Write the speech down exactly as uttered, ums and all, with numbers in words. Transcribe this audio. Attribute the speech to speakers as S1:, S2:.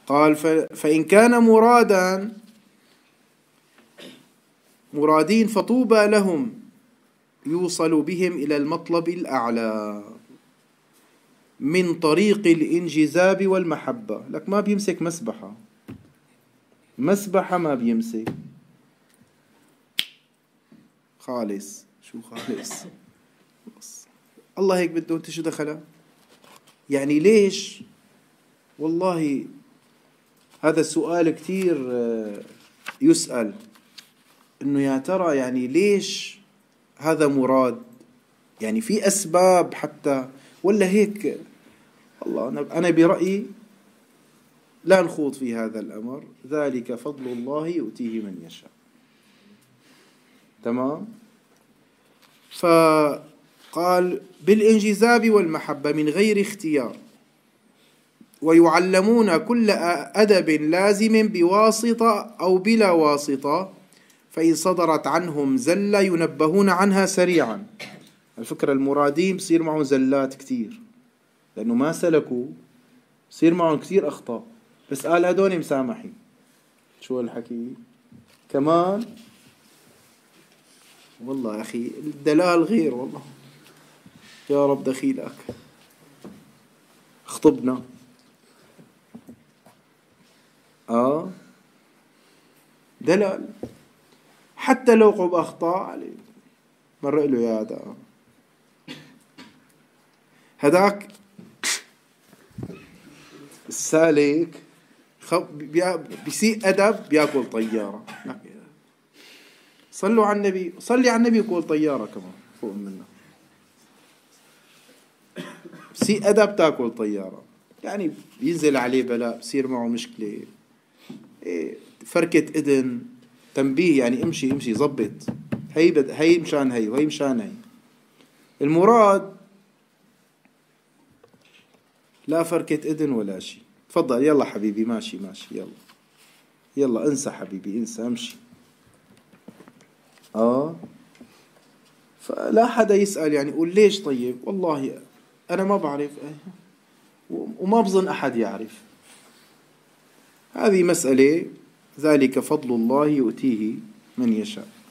S1: قال فإن كان مرادا مرادين فطوبى لهم يوصل بهم إلى المطلب الأعلى من طريق الانجذاب والمحبة. لك ما بيمسك مسبحة، مسبحة ما بيمسك خالص. شو خالص؟ الله هيك بده. انت شو دخله؟ يعني ليش؟ والله هذا السؤال كتير يسأل، انه يا ترى يعني ليش هذا مراد؟ يعني في اسباب حتى ولا هيك؟ الله انا برأيي لا نخوض في هذا الامر، ذلك فضل الله يؤتيه من يشاء. تمام. فقال بالانجذاب والمحبة من غير اختيار، ويعلمون كل أدب لازم بواسطة أو بلا واسطة، فإن صدرت عنهم زلة ينبهون عنها سريعا. الفكرة المرادين بصير معهم زلات كتير لأنه ما سلكوا، بصير معهم كتير أخطاء، بس قال هدول مسامحين. شو الحكي كمان؟ والله أخي الدلال غير، والله يا رب دخيلك خطبنا. آه دلال حتى لو قب أخطاء عليه مرق له يا هذا هداك السالك بيسيء أدب بياكل طيارة. صلوا على النبي، صلي على النبي يقول طيارة كمان فوق منه. بسيء أدب تاكل طيارة، يعني بينزل عليه بلاء، بصير معه مشكلة، إيه فركة إذن تنبيه، يعني امشي امشي زبط، هي بد... هي مشان هي وهي مشان هي. المراد لا فركة إذن ولا شيء. تفضل يلا حبيبي، ماشي ماشي، يلا يلا انسى حبيبي، انسى امشي. اه فلا حدا يسأل يعني يقول ليش؟ طيب والله أنا ما بعرف وما بظن أحد يعرف. هذه مسألة، ذلك فضل الله يؤتيه من يشاء.